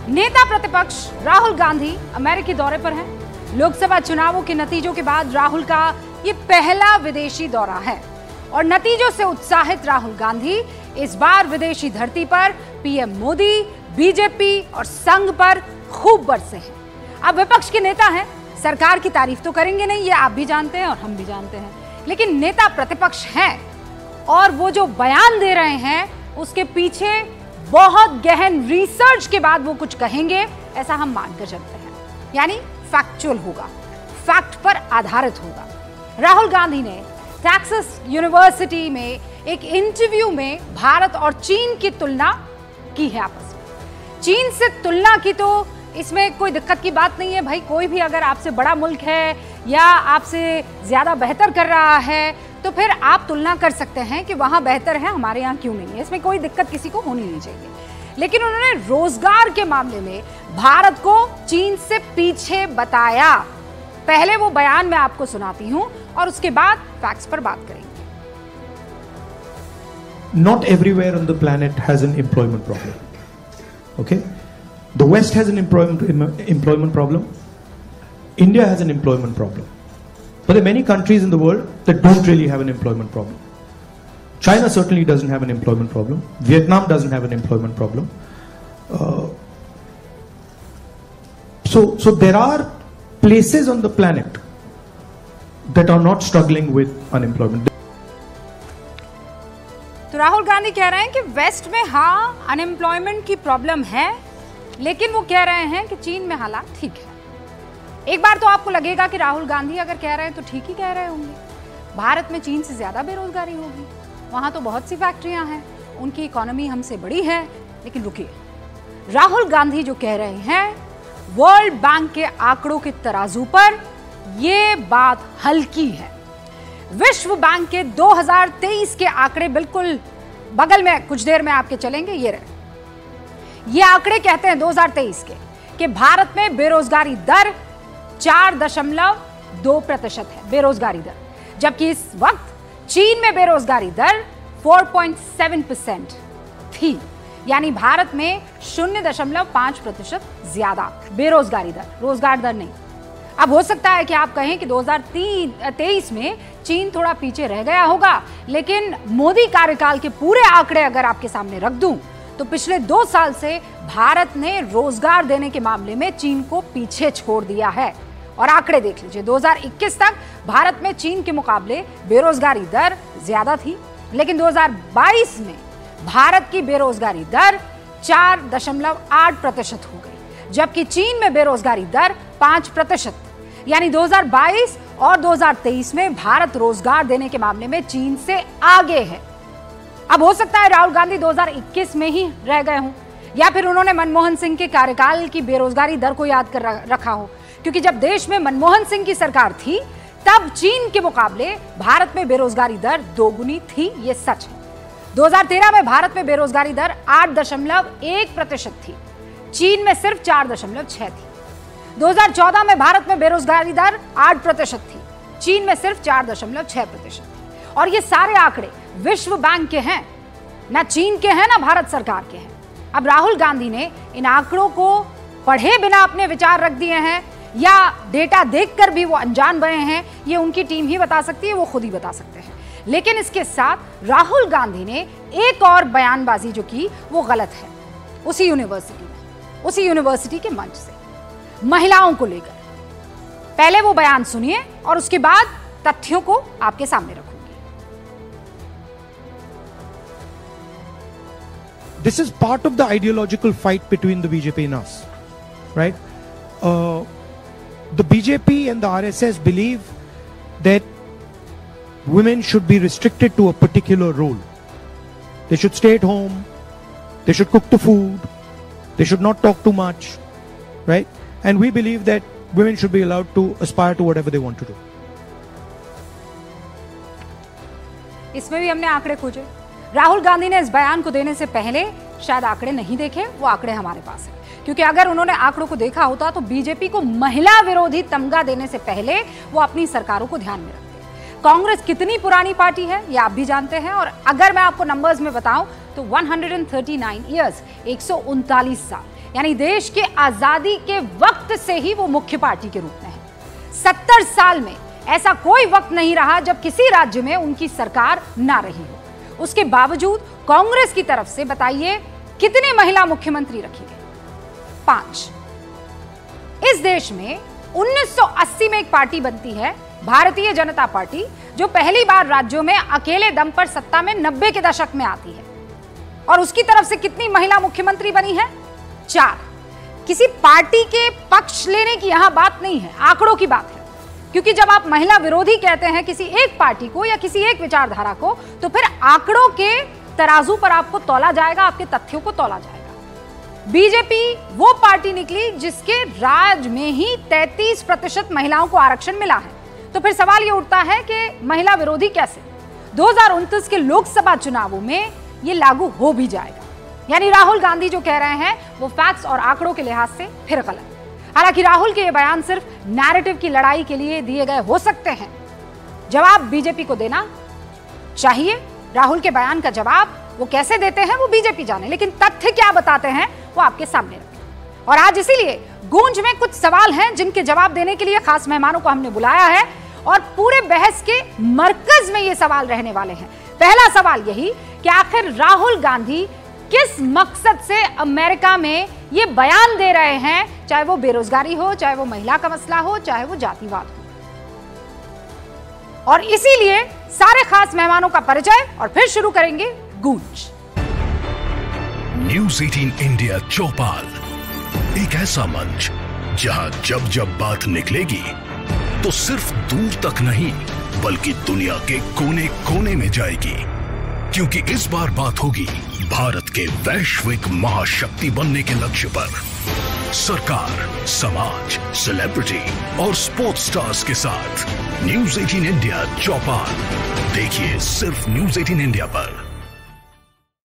नेता प्रतिपक्ष राहुल गांधी अमेरिकी दौरे पर हैं। लोकसभा चुनावों के नतीजों के बाद राहुल का ये पहला विदेशी दौरा है और नतीजों से उत्साहित राहुल गांधी इस बार विदेशी धरती पर पीएम मोदी, बीजेपी और संघ पर खूब बरसे हैं। अब विपक्ष के नेता हैं, सरकार की तारीफ तो करेंगे नहीं, ये आप भी जानते हैं और हम भी जानते हैं, लेकिन नेता प्रतिपक्ष हैं और वो जो बयान दे रहे हैं उसके पीछे बहुत गहन रिसर्च के बाद वो कुछ कहेंगे, ऐसा हम मानकर चलते हैं। यानी फैक्चुअल होगा, फैक्ट पर आधारित होगा। राहुल गांधी ने टेक्सास यूनिवर्सिटी में एक इंटरव्यू में भारत और चीन की तुलना की है आपस में। चीन से तुलना की तो इसमें कोई दिक्कत की बात नहीं है भाई, कोई भी अगर आपसे बड़ा मुल्क है या आपसे ज्यादा बेहतर कर रहा है तो फिर आप तुलना कर सकते हैं कि वहां बेहतर है, हमारे यहाँ क्यों नहीं है, इसमें कोई दिक्कत किसी को होनी नहीं चाहिए। लेकिन उन्होंने रोजगार के मामले में भारत को चीन से पीछे बताया। पहले वो बयान मैं आपको सुनाती हूं और उसके बाद फैक्ट्स पर बात करेंगे। Not everywhere on the planet has an employment problem. Okay? The West has an employment problem. India has an employment problem. But there are many countries in the world that don't really have an employment problem. China certainly doesn't have an employment problem. Vietnam doesn't have an employment problem. So there are places on the planet that are not struggling with unemployment. तो राहुल गांधी कह रहे हैं कि waste में हाँ unemployment की problem है, लेकिन वो कह रहे हैं कि चीन में हालात ठीक है। एक बार तो आपको लगेगा कि राहुल गांधी अगर कह रहे हैं तो ठीक ही कह रहे होंगे। भारत में चीन से ज्यादा बेरोजगारी होगी, वहां तो बहुत सी फैक्ट्रियां हैं, उनकी इकोनॉमी हमसे बड़ी है। लेकिन रुकिए, राहुल गांधी जो कह रहे हैं वर्ल्ड बैंक के आंकड़ों के तराजू पर यह बात हल्की है। विश्व बैंक के 2023 के आंकड़े बिल्कुल बगल में कुछ देर में आपके चलेंगे, ये रहे। ये आंकड़े कहते हैं 2023 के कि भारत में बेरोजगारी दर 4.2% है, बेरोजगारी दर, जबकि इस वक्त चीन में बेरोजगारी दर 4.7% थी। यानी भारत में 0.5% ज्यादा बेरोजगारी दर, रोजगार दर नहीं। अब हो सकता है कि आप कहें कि 2023 में चीन थोड़ा पीछे रह गया होगा, लेकिन मोदी कार्यकाल के पूरे आंकड़े अगर आपके सामने रख दूं तो पिछले 2 साल से भारत ने रोजगार देने के मामले में चीन को पीछे छोड़ दिया है। और आंकड़े देख लीजिए, 2021 तक भारत में चीन के मुकाबले बेरोजगारी दर ज्यादा थी, लेकिन 2022 में भारत की बेरोजगारी दर 4.8% हो गई, जबकि चीन में बेरोजगारी दर 5%। यानी 2022 और 2023 में भारत रोजगार देने के मामले में चीन से आगे है। अब हो सकता है राहुल गांधी 2021 में ही रह गए हों, या फिर उन्होंने मनमोहन सिंह के कार्यकाल की बेरोजगारी दर को याद कर रखा हो, क्योंकि जब देश में मनमोहन सिंह की सरकार थी तब चीन के मुकाबले भारत में बेरोजगारी दर 2 गुनी थी, ये सच है। 2013 में भारत में बेरोजगारी दर 8.1% थी, चीन में सिर्फ 4.6 थी। 2014 में भारत में बेरोजगारी दर 8% थी, चीन में सिर्फ 4.6% थी। और ये सारे आंकड़े विश्व बैंक के हैं, ना चीन के हैं ना भारत सरकार के हैं। अब राहुल गांधी ने इन आंकड़ों को पढ़े बिना अपने विचार रख दिए हैं या डेटा देखकर भी वो अनजान बने हैं, ये उनकी टीम ही बता सकती है, वो खुद ही बता सकते हैं। लेकिन इसके साथ राहुल गांधी ने एक और बयानबाजी जो की वो गलत है, उसी यूनिवर्सिटी के मंच से महिलाओं को लेकर। पहले वो बयान सुनिए और उसके बाद तथ्यों को आपके सामने रखूंगी। This is part of the ideological fight between the BJP and us, right? The BJP and the RSS believe that women should be restricted to a particular role. They should stay at home, they should cook the food, they should not talk too much, right? And we believe that women should be allowed to aspire to whatever they want to do. इसमें भी हमने आंकड़े खोजे। राहुल गांधी ने इस बयान को देने से पहले शायद आंकड़े नहीं देखे, वो आंकड़े हमारे पास हैं, क्योंकि अगर उन्होंने आंकड़ों को देखा होता तो बीजेपी को महिला विरोधी तमगा देने से पहले वो अपनी सरकारों को ध्यान में रखते। कांग्रेस कितनी पुरानी पार्टी है ये आप भी जानते हैं, और अगर मैं आपको नंबर्स में बताऊं तो 139 ईयर्स, 139 साल, यानी देश के आजादी के वक्त से ही वो मुख्य पार्टी के रूप में है। 70 साल में ऐसा कोई वक्त नहीं रहा जब किसी राज्य में उनकी सरकार ना रही हो। उसके बावजूद कांग्रेस की तरफ से बताइए कितनी महिला मुख्यमंत्री रखी गई? 5। इस देश में 1980 में एक पार्टी बनती है, भारतीय जनता पार्टी, जो पहली बार राज्यों में अकेले दम पर सत्ता में 90 के दशक में आती है। और उसकी तरफ से कितनी महिला मुख्यमंत्री बनी है? 4। किसी पार्टी के पक्ष लेने की यहां बात नहीं है, आंकड़ों की बात है। क्योंकि जब आप महिला विरोधी कहते हैं किसी एक पार्टी को या किसी एक विचारधारा को, तो फिर आंकड़ों के तराजू पर आपको तौला जाएगा, आपके तथ्यों को तौला जाएगा। बीजेपी वो पार्टी निकली जिसके राज में ही 33% महिलाओं को आरक्षण मिला है। तो फिर सवाल ये उठता है कि महिला विरोधी कैसे? 2029 के लोकसभा चुनावों में ये लागू हो भी जाएगा। यानी राहुल गांधी जो कह रहे हैं वो फैक्ट्स और आंकड़ों के लिहाज से फिर गलत। हालांकि राहुल के ये बयान सिर्फ नैरेटिव की लड़ाई के लिए दिए गए हो सकते हैं। जवाब बीजेपी को देना चाहिए। राहुल के बयान का जवाब वो कैसे देते हैं वो बीजेपी जाने, लेकिन तथ्य क्या बताते हैं वो आपके सामने रखें। और आज इसीलिए गूंज में कुछ सवाल हैं जिनके जवाब देने के लिए खास मेहमानों को हमने बुलाया है और पूरे बहस के मरकज में ये सवाल रहने वाले हैं। पहला सवाल यही कि आखिर राहुल गांधी किस मकसद से अमेरिका में ये बयान दे रहे हैं, चाहे वो बेरोजगारी हो, चाहे वो महिला का मसला हो, चाहे वो जातिवाद हो। और इसीलिए सारे खास मेहमानों का परिचय और फिर शुरू करेंगे गूंज। न्यूज़ 18 इंडिया चौपाल, एक ऐसा मंच जहां जब जब बात निकलेगी तो सिर्फ दूर तक नहीं बल्कि दुनिया के कोने कोने में जाएगी। क्योंकि इस बार बात होगी भारत के वैश्विक महाशक्ति बनने के लक्ष्य पर। सरकार, समाज, सेलिब्रिटी और स्पोर्ट्स स्टार्स के साथ न्यूज़ 18 इंडिया चौपाल देखिए सिर्फ न्यूज़ 18 इंडिया पर।